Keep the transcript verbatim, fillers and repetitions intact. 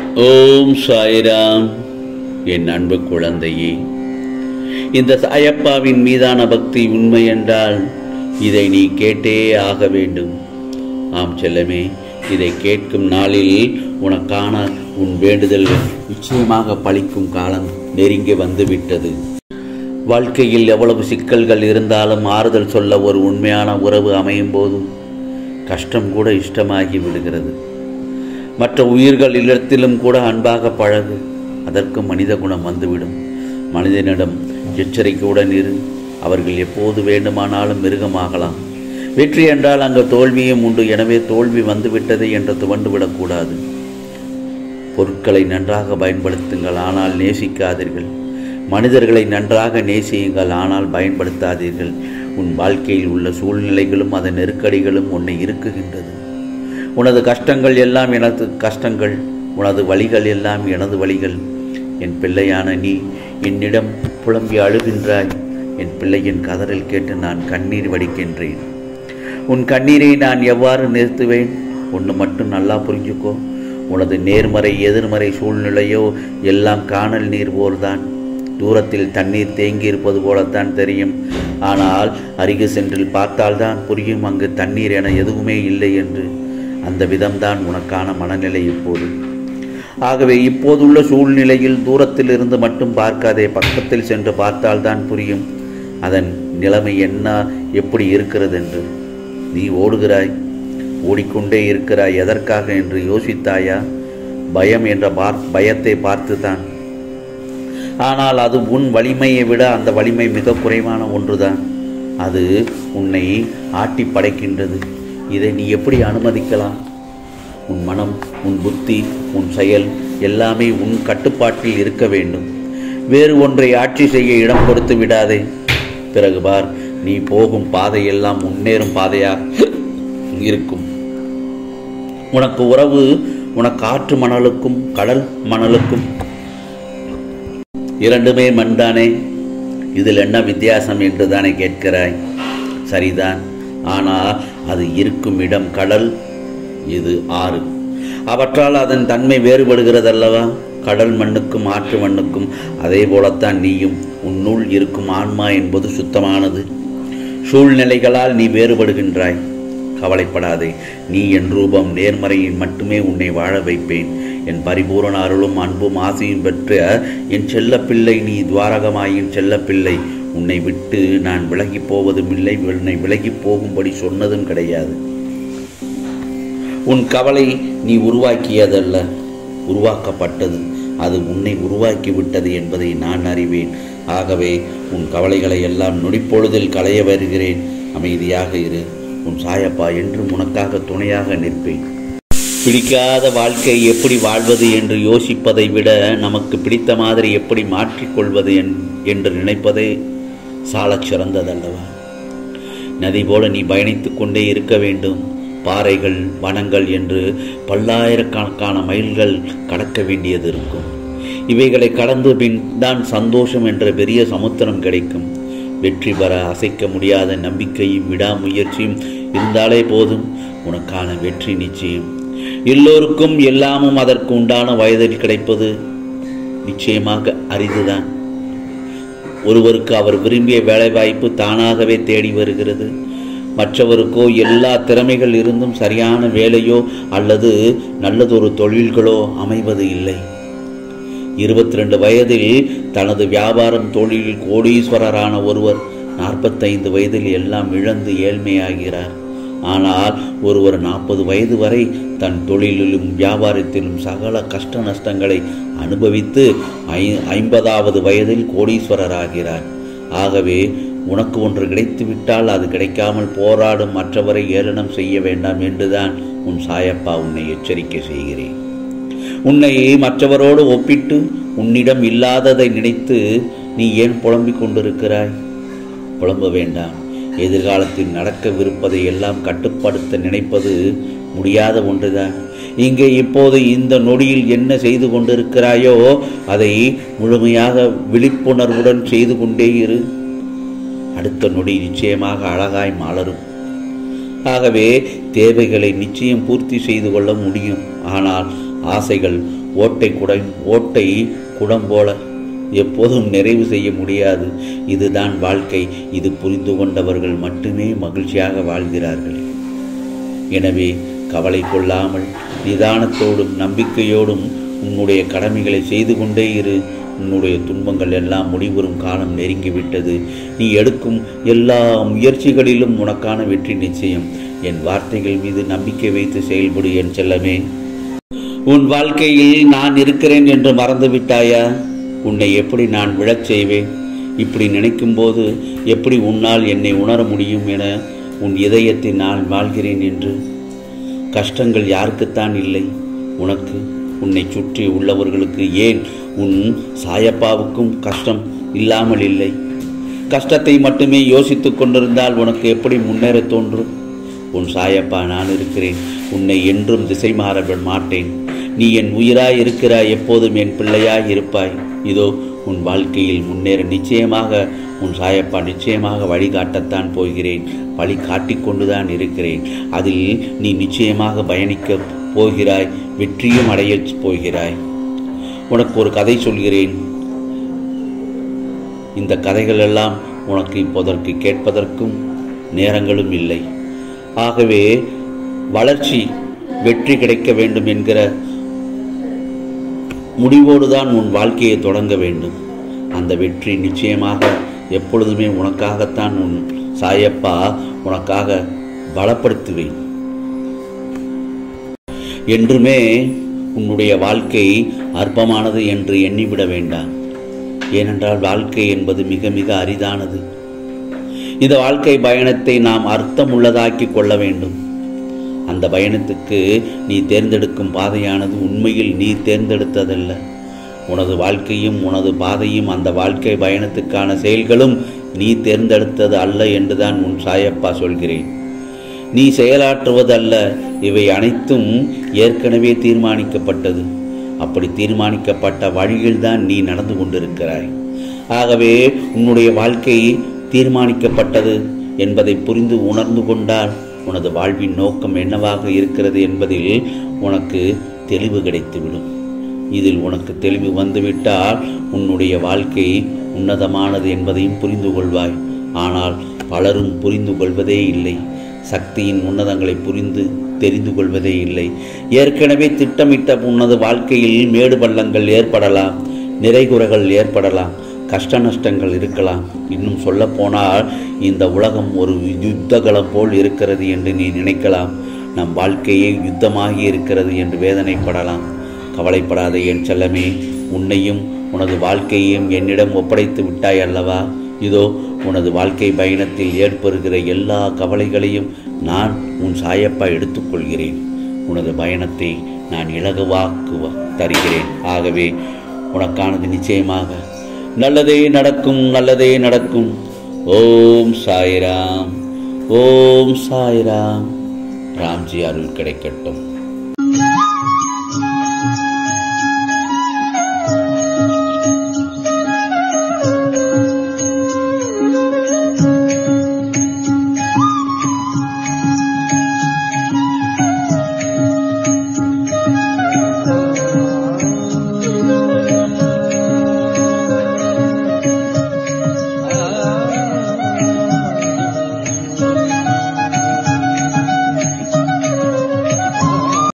ஓம் சாய்ராம். என் அன்பு குழந்தையே, இந்த சாயப்பாவின் மீதான பக்தி உண்மை என்றால் இதை நீ கேட்டே ஆக வேண்டும். ஆம் செல்லமே, இதை கேட்கும் நாளில் உனக்கான உன் வேண்டுதல் நிச்சயமாக பலிக்கும் காலம் நெருங்கி வந்துவிட்டது. வாழ்க்கையில் எவ்வளவு சிக்கல்கள் இருந்தாலும் ஆறுதல் சொல்ல ஒரு உண்மையான உறவு அமையும் போது கஷ்டம் கூட இஷ்டமாகி விடுகிறது. மற்ற உயிர்கள் இல்லத்திலும் கூட அன்பாக பழகு, அதற்கு மனித குணம் வந்துவிடும். மனிதனிடம் எச்சரிக்கையுடன் இரு. அவர்கள் எப்போது வேண்டுமானாலும் மிருகமாகலாம். வெற்றி என்றால் அங்கு தோல்வியும் உண்டு. எனவே தோல்வி வந்துவிட்டது என்று துவண்டு விடக்கூடாது. பொருட்களை நன்றாக பயன்படுத்துங்கள், ஆனால் நேசிக்காதீர்கள். மனிதர்களை நன்றாக நேசியுங்கள், ஆனால் பயன்படுத்தாதீர்கள். உன் வாழ்க்கையில் உள்ள சூழ்நிலைகளும் அதன் நெருக்கடிகளும் உன்னை இருக்குகின்றது. உனது கஷ்டங்கள் எல்லாம் எனது கஷ்டங்கள், உனது வழிகள் எல்லாம் எனது வழிகள். என் பிள்ளையான நீ என்னிடம் புலம்பி அழுகின்றாய். என் பிள்ளையின் கதறல் கேட்டு நான் கண்ணீர் வடிக்கின்றேன். உன் கண்ணீரை நான் எவ்வாறு நிறுத்துவேன்? ஒன்று மட்டும் நல்லா புரிஞ்சுக்கோ. உனது நேர்மறை எதிர்மறை சூழ்நிலையோ எல்லாம் காணல் நீர் போல்தான். தூரத்தில் தண்ணீர் தேங்கி இருப்பது போலத்தான் தெரியும். ஆனால் அருகே சென்று பார்த்தால்தான் புரியும் அங்கு தண்ணீர் என எதுவுமே இல்லை என்று. அந்த விதம்தான் உனக்கான மனநிலை இப்போது. ஆகவே இப்போதுள்ள சூழ்நிலையில் தூரத்தில் இருந்து மட்டும் பார்க்காதே, பக்கத்தில் சென்று பார்த்தால்தான் புரியும் அதன் நிலைமை என்ன, எப்படி இருக்கிறது என்று. நீ ஓடுகிறாய், ஓடிக்கொண்டே இருக்கிறாய். எதற்காக என்று யோசித்தாயா? பயம் என்ற பார் பயத்தை பார்த்துதான். ஆனால் அது உன் வலிமையை விட அந்த வலிமை மிக குறைவான ஒன்றுதான். அது உன்னை ஆட்டி படைக்கின்றது. இதை நீ எப்படி அனுமதிக்கலாம்? உன் மனம், உன் புத்தி, உன் செயல் எல்லாமே உன் கட்டுப்பாட்டில் இருக்க வேண்டும். வேறு ஒன்றை ஆட்சி செய்ய இடம் கொடுத்து விடாதே. பிறகு பார், நீ போகும் பாதையெல்லாம் முன்னேறும் பாதையாக இருக்கும். உனக்கு உறவு உனக்கு ஆற்று மணலுக்கும் கடல் மணலுக்கும் இரண்டுமே மண்தானே. இதில் என்ன வித்தியாசம் என்று தானே கேட்கிறாய்? சரிதான். ஆனால் அது இருக்கும் இடம் கடல், இது ஆறு. அவற்றால் அதன் தன்மை வேறுபடுகிறதல்லவா? கடல் மண்ணுக்கும் ஆற்று மண்ணுக்கும். அதே போலத்தான் நீயும். உன்னுள் இருக்கும் ஆன்மா என்பது சுத்தமானது. சூழ்நிலைகளால் நீ வேறுபடுகின்றாய். கவலைப்படாதே. நீ என் ரூபம் நேர்மறையின் மட்டுமே உன்னை வாழ வைப்பேன். என் பரிபூரண அருளும் அன்பும் ஆசையும் பெற்ற என் செல்லப்பிள்ளை நீ. துவாரகமாயின் செல்லப்பிள்ளை. உன்னை விட்டு நான் விலகி போவதும் இல்லை, உன்னை விலகி போகும்படி சொன்னதும் கிடையாது. உன் கவலை நீ உருவாக்கியதல்ல, உருவாக்கப்பட்டது. அது உன்னை உருவாக்கி விட்டது என்பதை நான் அறிவேன். ஆகவே உன் கவலைகளை எல்லாம் நொடிப்பொழுதில் களைய வருகிறேன். அமைதியாக இரு. உன் சாயப்பா என்றும் உனக்காக துணையாக நிற்பேன். பிடிக்காத வாழ்க்கை எப்படி வாழ்வது என்று யோசிப்பதை விட நமக்கு பிடித்த மாதிரி எப்படி மாற்றிக்கொள்வது என்று நினைப்பதே சாலச் சிறந்ததல்லவா? நதி போல நீ பயணித்து கொண்டே இருக்க வேண்டும். பாறைகள், வனங்கள் என்று பல்லாயிரக்கணக்கான மைல்கள் கடக்க வேண்டியது இருக்கும். இவைகளை கடந்து பின் தான் சந்தோஷம் என்ற பெரிய சமுத்திரம் கிடைக்கும். வெற்றி பெற அசைக்க முடியாத நம்பிக்கையும் விடாமுயற்சியும் இருந்தாலே போதும், உனக்கான வெற்றி நிச்சயம். எல்லோருக்கும் எல்லாமும் அதற்கு உண்டான வயதில் கிடைப்பது நிச்சயமாக அரிதுதான். ஒருவருக்கு அவர் விரும்பிய வேலைவாய்ப்பு தானாகவே தேடி வருகிறது. மற்றவருக்கோ எல்லா திறமைகள் இருந்தும் சரியான வேலையோ அல்லது நல்லதொரு தொழில்களோ அமைவது இல்லை. இருபத்தி ரெண்டு வயதில் தனது வியாபாரம் தொழிலில் கோடீஸ்வரரான ஒருவர் நாற்பத்தைந்து வயதில் எல்லாம் இழந்து ஏழ்மையாகிறார். ஆனால் ஒருவர் நாற்பது வயது வரை தன் தொழிலிலும் வியாபாரத்திலும் சகல கஷ்ட நஷ்டங்களை அனுபவித்து ஐ ஐம்பதாவது வயதில் கோடீஸ்வரராகிறார். ஆகவே உனக்கு ஒன்று கிடைத்துவிட்டால் அது கிடைக்காமல் போராடும் மற்றவரை ஏளனம் செய்ய வேண்டாம் என்றுதான் உன் சாயப்பா உன்னை எச்சரிக்கை செய்கிறேன். உன்னை மற்றவரோடு ஒப்பிட்டு உன்னிடம் இல்லாததை நினைத்து நீ ஏன் புலம்பிக் கொண்டிருக்கிறாய்? புலம்ப வேண்டாம். எதிர்காலத்தில் நடக்கவிருப்பதை எல்லாம் கட்டுப்படுத்த நினைப்பது முடியாத ஒன்றுதான். இங்கே இப்போது இந்த நொடியில் என்ன செய்து கொண்டிருக்கிறாயோ அதை முழுமையாக விழிப்புணர்வுடன் செய்து கொண்டே இரு. அடுத்த நொடி நிச்சயமாக அழகாய் மலரும். ஆகவே தேவைகளை நிச்சயம் பூர்த்தி செய்து கொள்ள முடியும். ஆனால் ஆசைகள் ஓட்டை குடை ஓட்டை குடம் போல எப்போதும் நிறைவு செய்ய முடியாது. இதுதான் வாழ்க்கை. இது புரிந்து கொண்டவர்கள் மட்டுமே மகிழ்ச்சியாக வாழ்கிறார்கள். எனவே கவலை கொள்ளாமல் நிதானத்தோடும் நம்பிக்கையோடும் உன்னுடைய கடமைகளை செய்து கொண்டே இரு. உன்னுடைய துன்பங்கள் எல்லாம் முடிவுறும் காலம் நெருங்கிவிட்டது. நீ எடுக்கும் எல்லா முயற்சிகளிலும் உனக்கான வெற்றி நிச்சயம். என் வார்த்தைகள் மீது நம்பிக்கை வைத்து செயல்படு என் செல்லமே. உன் வாழ்க்கையில் நான் இருக்கிறேன் என்று மறந்து விட்டாயா? உன்னை எப்படி நான் விழச் செய்வேன்? இப்படி நினைக்கும் போது எப்படி உன்னால் என்னை உணர முடியும் என உன் இதயத்தில் நான் வாழ்கிறேன் என்று. கஷ்டங்கள் யாருக்குத்தான் இல்லை? உனக்கு, உன்னை சுற்றி உள்ளவர்களுக்கு, ஏன் உன் சாயப்பாவுக்கும் கஷ்டம் இல்லாமல் இல்லை? கஷ்டத்தை மட்டுமே யோசித்து கொண்டிருந்தால் உனக்கு எப்படி முன்னேற தோன்றும்? உன் சாயப்பா நான் இருக்கிறேன். உன்னை என்றும் திசை மாற மாட்டேன். நீ என் உயிராய் இருக்கிறாய். எப்போதும் என் பிள்ளையாய் இருப்பாய். இதோ உன் வாழ்க்கையில் முன்னேற நிச்சயமாக உன் சாயப்பா நிச்சயமாக வழிகாட்டத்தான் போகிறேன். வழி காட்டிக்கொண்டுதான் இருக்கிறேன். அதில் நீ நிச்சயமாக பயணிக்க போகிறாய். வெற்றியும் அடைய போகிறாய். உனக்கு ஒரு கதை சொல்கிறேன். இந்த கதைகள் எல்லாம் உனக்கு இப்போதற்கு கேட்பதற்கும் நேரங்களும் இல்லை. ஆகவே வளர்ச்சி, வெற்றி கிடைக்க வேண்டும் என்கிற முடிவோடுதான் உன் வாழ்க்கையை தொடங்க வேண்டும். அந்த வெற்றி நிச்சயமாக எப்பொழுதுமே உனக்காகத்தான் உன் சாயப்பா உனக்காக பலப்படுத்துவேன். என்றுமே உன்னுடைய வாழ்க்கை அற்பமானது என்று எண்ணிவிட வேண்டாம். ஏனென்றால் வாழ்க்கை என்பது மிக மிக அரிதானது. இந்த வாழ்க்கை பயணத்தை நாம் அர்த்தமுள்ளதாக்கி கொள்ள வேண்டும். அந்த பயணத்துக்கு நீ தேர்ந்தெடுக்கும் பாதையானது உண்மையில் நீ தேர்ந்தெடுத்ததல்ல. உனது வாழ்க்கையும் உனது பாதையும் அந்த வாழ்க்கை பயணத்துக்கான செயல்களும் நீ தேர்ந்தெடுத்தது அல்ல என்றுதான் உன் சாயப்பா சொல்கிறேன். நீ செயலாற்றுவதல்ல, இவை அனைத்தும் ஏற்கனவே தீர்மானிக்கப்பட்டது. அப்படி தீர்மானிக்கப்பட்ட வழியில்தான் நீ நடந்து கொண்டிருக்கிறாய். ஆகவே உன்னுடைய வாழ்க்கை தீர்மானிக்கப்பட்டது என்பதை புரிந்து உணர்ந்து கொண்டால் உனது வாழ்வின் நோக்கம் என்னவாக இருக்கிறது என்பதில் உனக்கு தெளிவு கிடைத்துவிடும். இதில் உனக்கு தெளிவு வந்துவிட்டால் உன்னுடைய வாழ்க்கை உன்னதமானது என்பதையும் புரிந்து கொள்வாய். ஆனால் பலரும் புரிந்து கொள்வதே இல்லை. சக்தியின் உன்னதங்களை புரிந்து தெரிந்து கொள்வதே இல்லை. ஏற்கனவே திட்டமிட்ட உனது வாழ்க்கையில் மேடு பள்ளங்கள் ஏற்படலாம், நிறைகுறைகள் ஏற்படலாம், கஷ்ட நஷ்டங்கள் இருக்கலாம். இன்னும் சொல்ல போனால் இந்த உலகம் ஒரு யுத்தகலம் போல் இருக்கிறது என்று நீ நினைக்கலாம். நம் வாழ்க்கையே யுத்தமாகி இருக்கிறது என்று வேதனைப்படலாம். கவலைப்படாதே என் செல்லமே. உன்னையும் உனது வாழ்க்கையையும் என்னிடம் ஒப்படைத்து விட்டாய் அல்லவா? இதோ உனது வாழ்க்கை பயணத்தில் ஏற்படுகிற எல்லா கவலைகளையும் நான் உன் சாயப்பா எடுத்துக்கொள்கிறேன். உனது பயணத்தை நான் இலகுவாக்கு தருகிறேன். ஆகவே உனக்கானது நிச்சயமாக நல்லதே நடக்கும், நல்லதே நடக்கும். ஓம் சாய்ராம், ஓம் சாய்ராம். ராம்ஜி அருள் கிடைக்கட்டும்.